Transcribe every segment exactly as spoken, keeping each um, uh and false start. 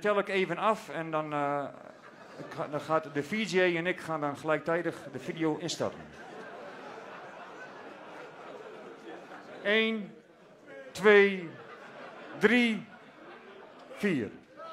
tel ik even af en dan, uh, dan gaat de V J en ik gaan dan gelijktijdig de video instarten. één, twee, drie, vier.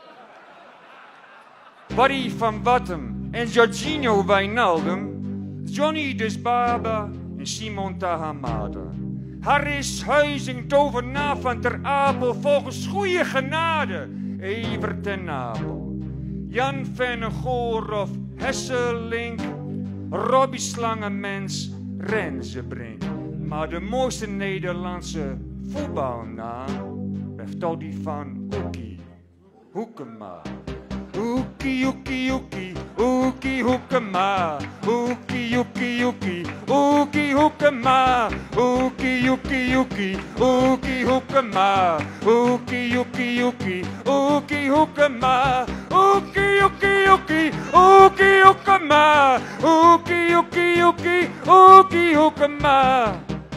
Barry van Wattem en Jorginho Wijnaldum, Johnny Dus Baba en Simon Tahamada. Harris Huizing tovenaar van Ter Apel volgens goede genade, Evert ten Apel. Jan Vennegoor Hesselink, Robbie Slangenmens, Renzebrink. Maar de mooiste Nederlandse voetbalnaam blijft toch die van Oekie Hoekema. Oekie, oekie, oekie, oekie, hoekema. Oekie, oekie, oekie, oekie, hoekema. Oekie, oekie, oekie, oekie, hoekema. Oekie, oekie, oekie, oekie, hoekema. Oekie, oekie, oekie, oekie, hoekema. Oekie, oekie, oekie, oekie, hoekema.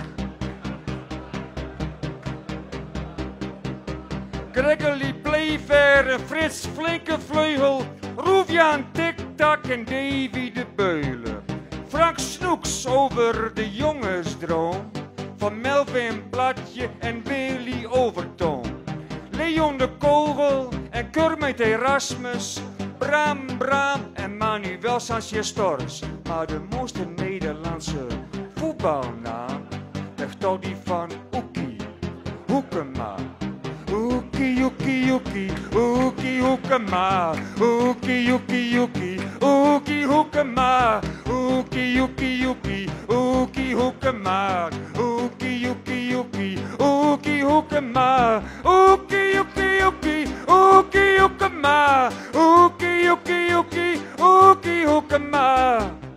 Gregory Playfair en Frits Flinkevleugel, Roefjaan Tik-Tak en Davy de Beulen. Frank Snoeks over de jongensdroom van Melvin Platje en Billy Overtoom. Leon de Kogel en Kermit Erasmus, Bram Bram en Manuel Sanchez-Torres. Maar de mooiste Nederlandse voetbalnaam ligt toch die van Oekie Hoekema. Oekie, oekie, oekie, oekie, hoekema. Oekie, oekie, oekie, oekie, hoekema. Oekie, oekie, oekie, oekie, hoekema. Oekie, oekie, oekie, oekie, hoekema. Oekie, oekie, oekie, oekie, hoekema. Oekie, oekie, oekie, oekie, hoekema.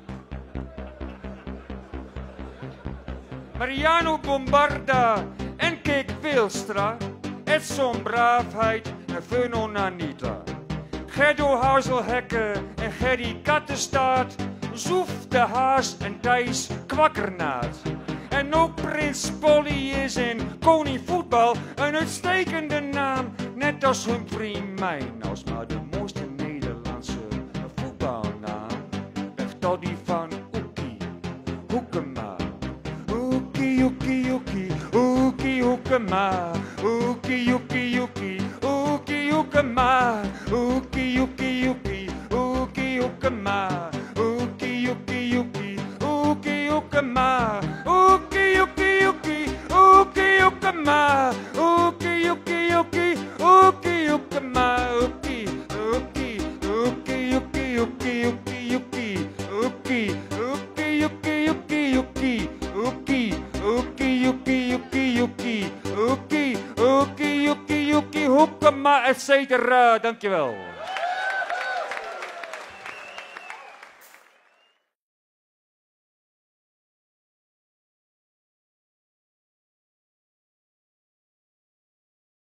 Mariano Bombarda en Kik Wilstra, Edson Braafheid en Vernon Nanita. Gerdo Hazelhekke en Gerry Kattenstaat, Zoef de Haas en Thijs Kwakkernaat. En ook Prins Polly is in Koning Voetbal een uitstekende naam, net als Humphrey Mijnals. Maar de mooiste Nederlandse voetbalnaam ligt toch die van Oekie Hoekema. Oekie, oekie, oekie, oekie, hoekema. Oekie, oekie, oekie, oekie, hoekema. Oekie, oekie, oekie, oekie, hoekema. Oekie, oekie, oekie, oekie, hoekema. Oekie, oekie, oekie, oekie, hoekema. Oekie, oekie, oekie, oekie, hoekema. Oekie, oekie, oekie, oekie, oekie, oekie, oekie. Oekie, oekie, oekie, oekie, oekie. Oekie, oekie, oekie, oekie, oekie. Oekie, oekie, oekie, oekie, hoekema, et cetera. Dankjewel.